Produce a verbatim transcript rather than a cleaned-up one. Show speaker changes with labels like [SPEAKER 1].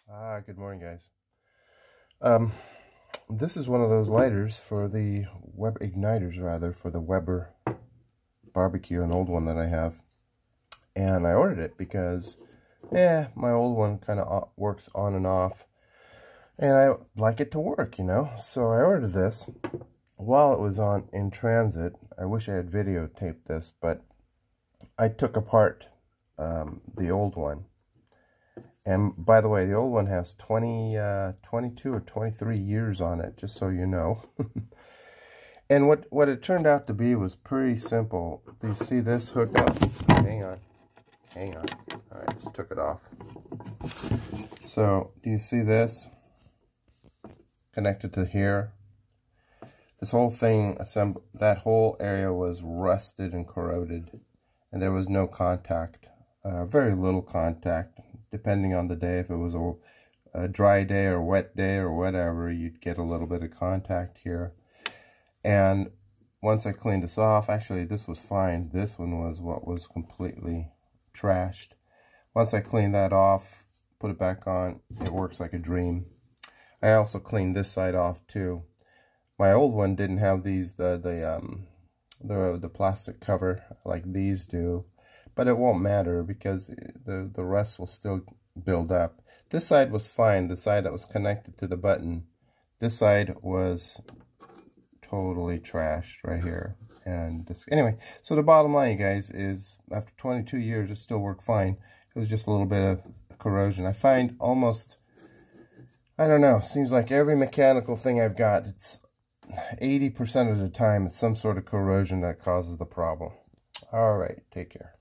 [SPEAKER 1] Ah, good morning, guys. Um, this is one of those lighters for the Web igniters, rather, for the Weber barbecue, an old one that I have. And I ordered it because, yeah, my old one kind of works on and off. And I like it to work, you know. So I ordered this while it was on in transit. I wish I had videotaped this, but I took apart um, the old one. And by the way, the old one has twenty, uh, twenty-two or twenty-three years on it, just so you know. And what, what it turned out to be was pretty simple. Do you see this hookup? Hang on. Hang on. All right, just took it off. So, do you see this? Connected to here. This whole thing, assembled, that whole area was rusted and corroded. And there was no contact. Uh, very little contact. Depending on the day, if it was a, a dry day or wet day or whatever, you'd get a little bit of contact here. And once I cleaned this off, actually this was fine. This one was what was completely trashed. Once I cleaned that off, put it back on, it works like a dream. I also cleaned this side off too. My old one didn't have these, the the um the the plastic cover like these do. But it won't matter because the, the rust will still build up. This side was fine, the side that was connected to the button. This side was totally trashed right here. And this, anyway, so the bottom line, you guys, is after twenty-two years, it still worked fine. It was just a little bit of corrosion. I find almost, I don't know, seems like every mechanical thing I've got, it's eighty percent of the time, it's some sort of corrosion that causes the problem. All right, take care.